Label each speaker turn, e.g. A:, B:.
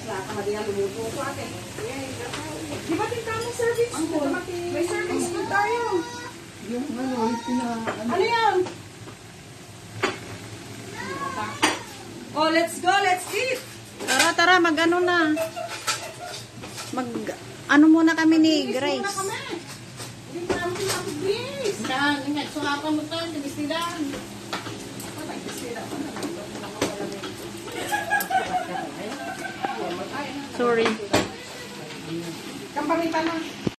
A: Di ba din tamang service food? May service food tayo.
B: Yung ano,
A: Ano yan? Oh, let's go, let's eat.
C: Tara, mag-ano na. Ano muna kami ni
A: Muna
C: Grace.
A: kami. Hindi pa namin pinapagbilis.
B: Ingat, surapan mo tayo, tinisilan.